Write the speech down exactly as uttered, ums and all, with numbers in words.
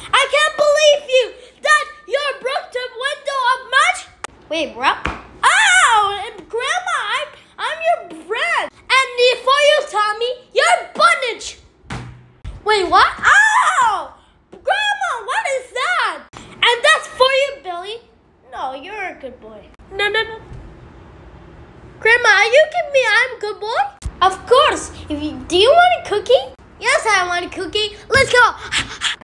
I can't believe you! That you broke the window of much? Wait, bro. Oh, Grandma, I'm, I'm your friend. And before you tell me, you're bondage. Wait, what? Oh! Grandma, what is that? And that's for you, Billy. No, you're a good boy. No, no, no. Grandma, are you kidding me? I'm a good boy? Of course. If you, do you want a cookie? Yes, I want a cookie. Let's go.